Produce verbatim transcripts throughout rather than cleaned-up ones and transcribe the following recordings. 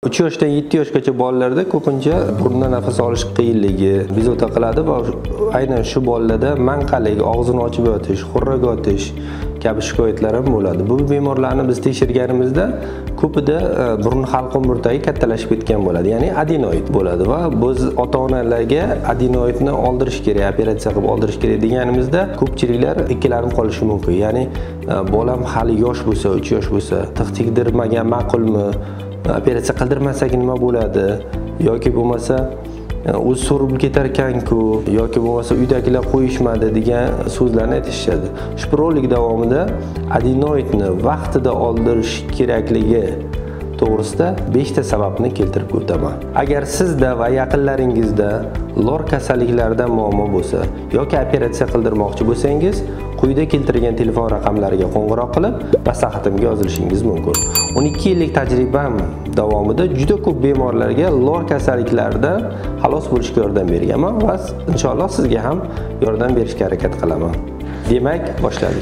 uch yoshdan yetti yoshgacha bolalarda ko'pincha burundan nafas olish qiyinligi bezovta qiladi va aynan shu bolalarda manqalik, og'zini ochib yotish, xurrak otish kabi shikoyatlar ham bo'ladi. Bu bemorlarni biz tekshirganimizda ko'pida burun halqum burtagi kattalashib ketgan bo'ladi, ya'ni adenoid bo'ladi va biz ota-onalarga adenoidni oldirish kerak, operatsiya qilib oldirish kerak deganimizda ko'pchiliklar ikkilanib qolishi mumkin. Ya'ni bolam hali yosh bo'lsa, uch yosh bo'lsa, tiq tegdirmagan ma'qulmi? Operatsiya qildirmasak nima bo'ladi yoki bo'lmasa o'zi so'rib ketar ekan-ku yoki bo'lmasa uydagilar qo'yishmadi degan so'zlarni aytishadi. Ushbu rolik davomida adenoidni vaqtida oldirish kerakligi to'g'risida besh ta sababni keltirib o'taman. Agar sizda va yaqinlaringizda lor kasalliklaridan muammo bo'lsa yoki operatsiya qildirmoqchi bo'lsangiz, quyida keltirilgan telefon raqamlariga qo'ng'iroq qilib maslahatimga yozilishingiz mumkin. o'n ikki yillik tajribam davomida juda ko'p bemorlarga lor kasalliklaridan xalos bo'lishga yordam berganman va inshaalloh sizga ham yordam berishga harakat qilaman. Demak, boshladik.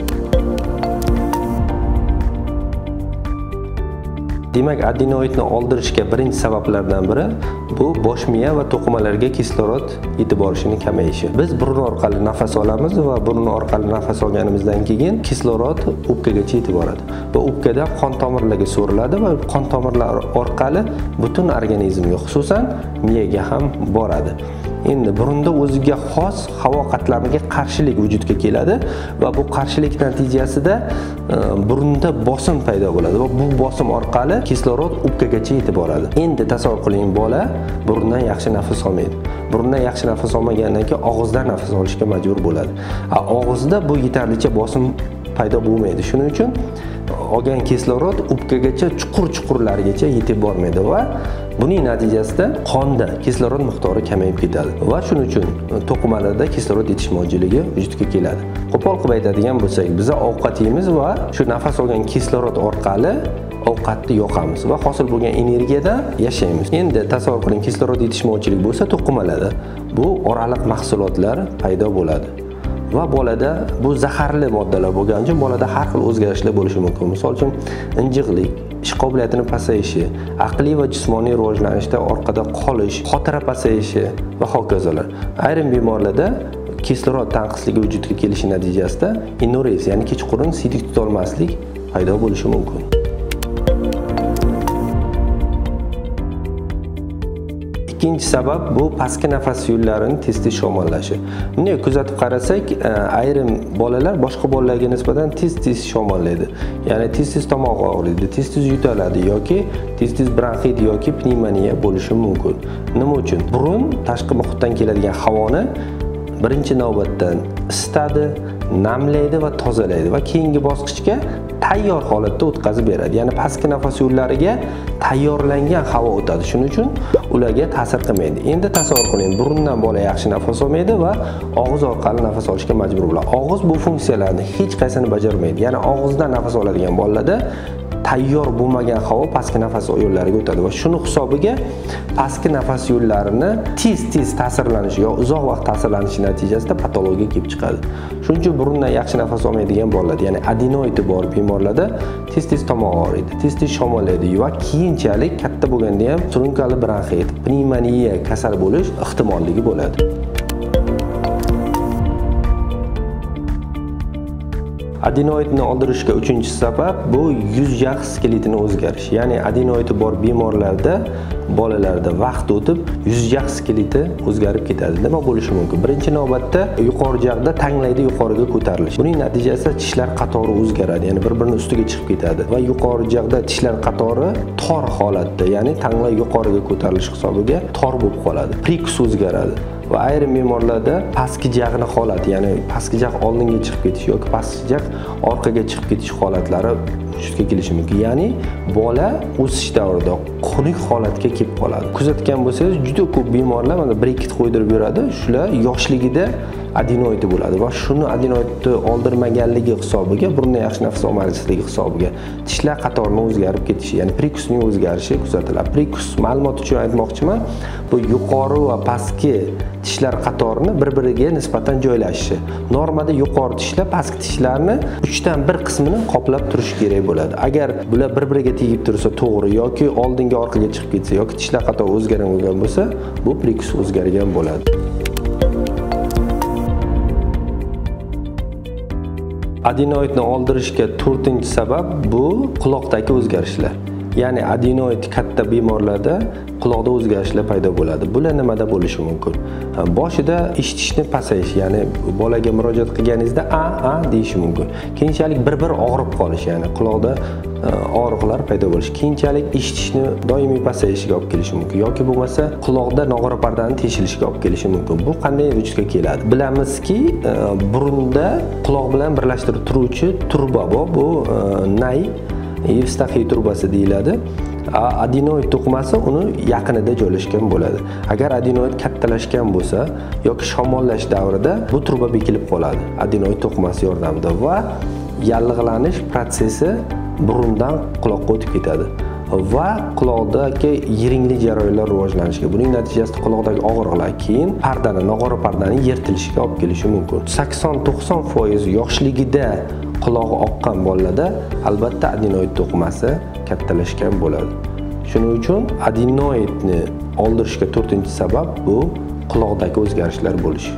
Demak, adenoidni oldirishga birinchi sabablardan biri bu bosh miya va to'qimalarga kislorod yetib borishining kamayishi. Biz burun orqali nafas olamiz va burun orqali nafas olganimizdan keyin kislorod o'pkagacha yetib boradi va o'pkadan qon tomirlarga so'riladi va qon tomirlar orqali butun organizmga, xususan miyaga ham boradi. Endi burunda o'ziga xos havo qatlamiga qarshilik vujudga keladi va bu qarshilik natijasida burunda bosim paydo bo'ladi va bu bosim orqali kislorod o'pkagacha yetib boradi. Endi tasavvur qiling, bola burundan yaxshi nafas olmaydi. Burundan yaxshi nafas olmagandan keyin og'izdan nafas olishga majbur bo'ladi. Og'izda bu yetarlicha bosim paydo bo'lmaydi. Shuning uchun olgan kislorod o'pkagacha chuqur-chuqurlargacha yetib bormaydi va buning natijasida qonda kislorod miqdori kamayib ketadi va shuning uchun to'qimalarda kislorod yetishmovchiligi vujudga keladi. Qo'pol qilib aytadigan bo'lsak, biz ovqat yeymiz va shu nafas olgan kislorod orqali ovqatni yoqamiz va hosil bo'lgan energiyada yashaymiz. Endi tasavvur qiling, kislorod yetishmovchilik bo'lsa to'qimalarda bu oraliq mahsulotlar paydo bo'ladi. Va bolada bu zaharli moddalar bo'lgani uchun bolada har xil o'zgarishlar bo'lishi mumkin. Misol uchun injiqlik, ish qobiliyatining pasayishi, aqliy va jismoniy rivojlanishda orqada qolish, xotira pasayishi va hokazolar. Ayrim bemorlarda kislorod tanqisligi vujudga kelishi natijasida inureksiya, ya'ni kechqurun siydik tuta olmaslik paydo bo'lishi mumkin. Ikkinchi sabab bu pastki nafas yo'llarining tez-tez shamollashi. Bunday kuzatib qarasak, ayrim bolalar boshqa bolalarga nisbatan tez-tez shamollaydi. Ya'ni tez-tez tomoq og'riydi, tez-tez yutaladi yoki tez-tez bronxit yoki pnevmoniya bo'lishi mumkin. Nima uchun? Burun tashqi muhitdan keladigan havoni birinchi navbatda isitadi, namlaydi va tozalaydi va keyingi bosqichga tayyor holatda o'tkazib beradi. Ya'ni pastki nafas yo'llariga tayyorlangan havo o'tadi. Shuning uchun ularga ta'sir qilmaydi. Endi tasavvur qiling, burundan bola yaxshi nafas olmaydi va og'iz orqali nafas olishga majbur bo'ladi. Og'iz bu funksiyalarni hech qaysini bajarmaydi. Ya'ni og'izdan nafas oladigan bolalarda tayyor bo'lmagan havo pastki nafas yo'llariga o'tadi va shuni hisobiga pastki nafas yo'llarini tez-tez ta'sirlanishi yo uzoq vaqt ta'sirlanishi natijasida patologiya kelib chiqadi. Shuning uchun burundan yaxshi nafas olmaydigan bolalar, ya'ni adenoidi bor bemorlarda tez-tez tomoq og'riydi, tez-tez shamollaydi va keyinchalik katta bo'lganda ham surunkali bronxit, pnevmoniya kasal bo'lish ehtimolligi bo'ladi. Adenoidni oldirishga uchinchi sabab bu yuz jag' skeletining o'zgarishi. Ya'ni adenoidi bor bemorlarda, bolalarda vaqt o'tib yuz jag' skeleti o'zgarib ketadi. Nima bo'lishi mumkin? Birinchi navbatda yuqori jag'da tanglayda yuqoriga ko'tarilish. Buning natijasida tishlar qatori o'zgaradi, ya'ni bir-birining ustiga chiqib ketadi va yuqori jag'da tishlar qatori tor holatda, ya'ni tanglay yuqoriga ko'tarilish hisobiga tor bo'lib qoladi. Prikus o'zgaradi. Va ayrim bemorlarda pastki jag'ni holati, ya'ni pastki jag' oldinga chiqib ketish yoki pastki jag' orqaga chiqib ketish holatlari vujudga kelishi mumkin. Ya'ni bola o'sish davrida xunuk holatga kelib qoladi. Kuzatgan bo'lsangiz, juda ko'p bemorlar mana bir ikki qo'ydirib yuradi. Shular yoshligida adenoidi bo'ladi va shuni adenoidni oldirmaganligi hisobiga burundan yaxshi nafas olmasligi hisobiga tishlar qatorining o'zgarib ketishi, ya'ni prikusning o'zgarishi kuzatiladi. Prikus ma'lumot uchun aytmoqchiman, bu yuqori va pastki tishlar qatorini bir-biriga nisbatan joylashishi. Normada yuqori tishlar pastki tishlarni uchdan bir qismini qoplab turishi kerak bo'ladi. Agar bular bir-biriga tegib tursa to'g'ri yoki oldinga orqaga chiqib ketsa yoki tishlar qatori o'zgargan bo'lsa, bu prikus o'zgargan bo'ladi. Adenoidni oldirishga to'rtinchi sabab bu quloqdagi o'zgarishlar. Ya'ni adenoid katta bemorlarda quloqda o'zgarishlar paydo bo'ladi. Bular nimada bo'lishi mumkin? Boshida eshitishni pasayish, ya'ni bolaga murojaat qilganingizda a a deyishi mumkin. Keyinchalik bir-bir og'rib qolish, ya'ni quloqda og'riqlar paydo bo'lishi. Keyinchalik eshitishni doimiy pasayishiga olib kelishi mumkin yoki bo'lmasa quloqda nog'ora pardani teshilishiga olib kelishi mumkin. Bu qanday vujudga keladi? Bilamizki, burunda quloq bilan birlashtirib turuvchi turba bor. Bu nay Evstaxiy turbasi deyiladi. Adenoid to'qimasi uni yaqinida joylashgan bo'ladi. Agar adenoid kattalashgan bo'lsa yoki shamollash davrida bu turba bekilib qoladi adenoid to'qimasi yordamida va yallig'lanish protsessi burundan quloqqa o'tib ketadi va quloqdagi yiringli jarayonlar rivojlanishiga, buning natijasida quloqdagi og'riqlar keyin pardani, nog'ora pardani yirtilishiga olib kelishi mumkin. sakson to'qson foiz yoshligida qulog'i oqqan bolalarda albatta adenoid to'qimasi kattalashgan bo'ladi. Shuning uchun adenoidni oldirishga to'rtinchi sabab bu quloqdagi o'zgarishlar bo'lishi.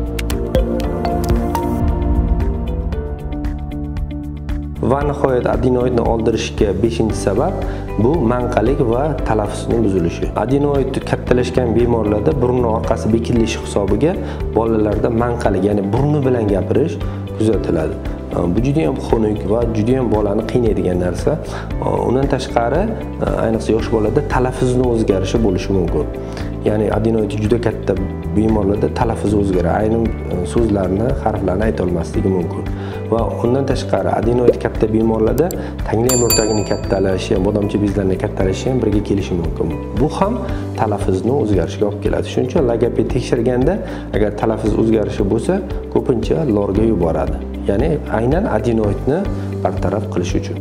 Va nihoyat adenoidni oldirishga beshinchi sabab bu manqalik va talaffuzning buzilishi. Adenoid kattalashgan bemorlarda burun orqasi bekilishi hisobiga bolalarda manqalik, ya'ni burni bilan gapirish kuzatiladi. Bu juda ham xunuk va juda ham bolani qiynaydigan narsa. Undan tashqari, ayniqsa yosh bolalarda talaffuzning o'zgarishi bo'lishi mumkin. Ya'ni adenoid juda katta bemorlarda talaffuz o'zgaradi. Ayrim so'zlarni, harflarni ayta olmasligi mumkin. Va undan tashqari adenoid katta bemorlarda tangli o'rtagining kattalashi, bodomchi bezlarining kattalashi ham birga kelishi mumkin. Bu ham talaffuzning o'zgarishiga olib keladi. Shuning uchun logoped tekshirganda agar talaffuz o'zgarishi bo'lsa, ko'pincha lorga yuboradi. Ya'ni aynan adenoidni bartaraf qilish uchun.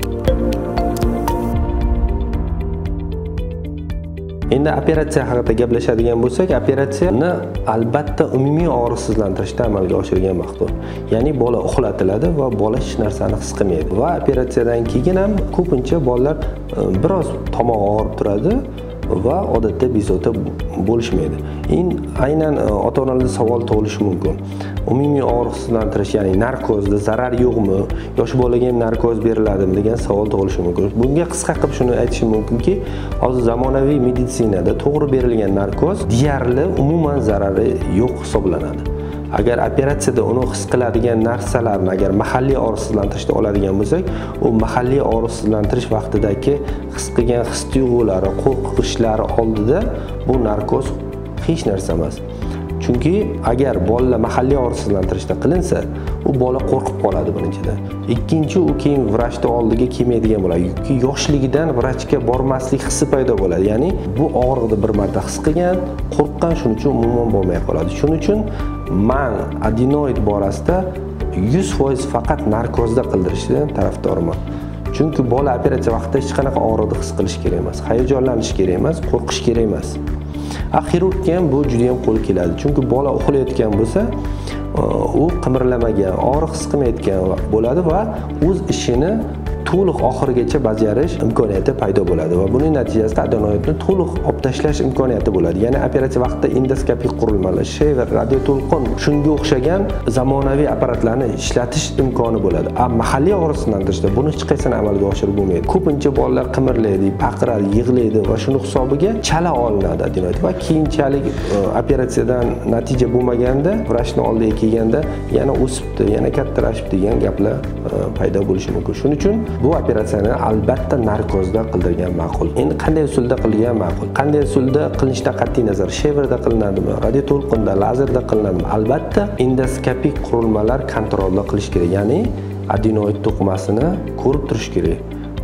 Endi operatsiya haqida gaplashadigan bo'lsak, operatsiyani albatta umumiy og'riqsizlantirishda amalga oshirgan maqsad. Ya'ni bola uxlatiladi va bola hech narsani his qilmaydi. Va operatsiyadan keyin ham ko'pincha bolalar biroz tomog'i og'rib turadi va odatda bezovta bo'lishmaydi. In aynan ota-onalarda savol tug'ilishi mumkin. Umumiy og'riqsizlantirish, ya'ni narkozda zarar yo'qmi, yosh bolaga ham narkoz beriladimi degan savol tug'ilishi mumkin. Bunga qisqa qilib shuni aytishim mumkinki, hozir zamonaviy meditsinada to'g'ri berilgan narkoz deyarli umuman zarari yo'q hisoblanadi. Agar operatsiyada uni his qiladigan narsalarni agar mahalliy og'riqsizlantirishda oladigan bo'lsak, u mahalliy og'riqsizlantirish vaqtidagi his qilgan his-tuyg'ulari, qo'rqishlari oldida bu narkoz hech narsa emas. Chunki agar bolalar mahalliy og'riqsizlantirishda qilinsa, u bola qo'rqib qoladi birinchidan. Ikkinchi, u keyin vrachning oldiga kelmaydigan bo'ladi. Yoki yoshligidan vrachga bormaslik hissi paydo bo'ladi. Ya'ni bu og'riqni bir marta his qilgan, qo'rqqan, shuning uchun umuman bo'lmay qoladi. Shuning uchun men adenoid borasida yuz foiz faqat narkozda qildirishdan tarafdorman. Chunki bola operatsiya vaqtida hech qanaqa og'riqni his qilish kerak emas, hayajonlanish kerak emas, qo'rqish kerak emas. Xirurgga ham bu juda ham qo'l keladi. Chunki bola uxlayotgan bo'lsa, u qimirlamagan, og'riq his qilmayotgan bo'ladi va o'z ishini to'liq oxirigacha bajarish imkoniyati paydo bo'ladi va buning natijasida adenoidni to'liq olib tashlash imkoniyati bo'ladi. Ya'ni operatsiya vaqtida endoskopik qurilmalar, shever, radioto'lqin, shunga o'xshagan zamonaviy apparatlarni ishlatish imkoni bo'ladi. Ammo mahalliy og'riqsizlantirishda buni hech qaysini amalga oshirib bo'lmaydi. Ko'pincha bolalar qimirlaydi, baqiradi, yig'laydi va shuni hisobiga chala olinadi adenoid va keyinchalik operatsiyadan natija bo'lmaganda, vrachning oldiga kelganda yana o'sibdi, yana kattalashib degan gaplar paydo bo'lishi mumkin. Shuning uchun bu operatsiyani albatta narkozda qildirgan ma'qul. Endi qanday usulda qilgan ma'qul? Qanday usulda qilinishdan qat'iy nazar, sheverda qilinadimi, radioto'lqinda, lazerda qilinadimi? Albatta endoskopik qurilmalar kontrolda qilish kerak. Ya'ni adenoid to'qimasini ko'rib turish kerak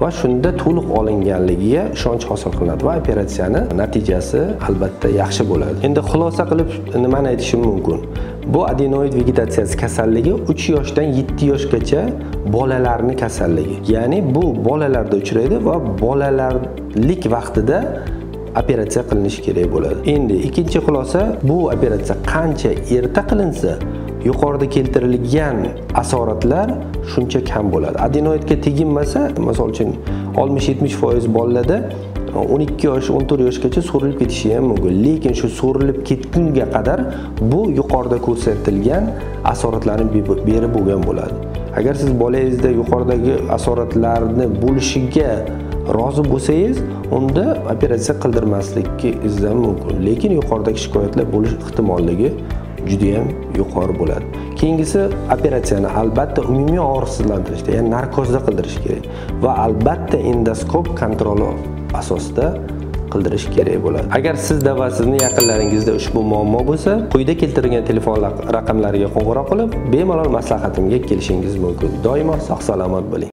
va shunda to'liq olinganligiga ishonch hosil qilinadi va operatsiyani natijasi albatta yaxshi bo'ladi. Endi xulosa qilib nimani aytishim mumkin? Bu adenoid vegetatsiyasi kasalligi uch yoshdan yetti yoshgacha bolalarning kasalligi. Ya'ni bu bolalarda uchraydi va bolalarlik vaqtida operatsiya qilinishi kerak bo'ladi. Endi ikkinchi xulosa, bu operatsiya qancha erta qilinsa, yuqorida keltirilgan asoratlar shuncha kam bo'ladi. Adenoidga teginmasa, misol uchun oltmish yetmish foiz bolalarda o'n ikki yosh, o'n to'rt yoshgacha so'rilib ketishi ham mumkin. Lekin shu so'rilib ketgunga qadar bu yuqorida ko'rsatilgan asoratlarni berib bo'lgan bo'ladi. Agar siz bolangizda yuqoridagi asoratlarni bo'lishiga rozi bo'lsangiz, unda operatsiya qildirmasligingiz ham mumkin. Lekin yuqoridagi shikoyatlar bo'lish ehtimolligi juda ham yuqori bo'ladi. Keyingisi operatsiyani albatta umumiy og'riqsizlantirishda, ya'ni narkozda qildirish kerak va albatta endoskop kontroli asosida qildirish kerak bo'ladi. Agar sizda va sizning yaqinlaringizda ushbu muammo bo'lsa, quyida keltirilgan telefon raqamlariga qo'ng'iroq qilib, bemalol maslahatimga kelishingiz mumkin. Doimo sog' salomat bo'ling.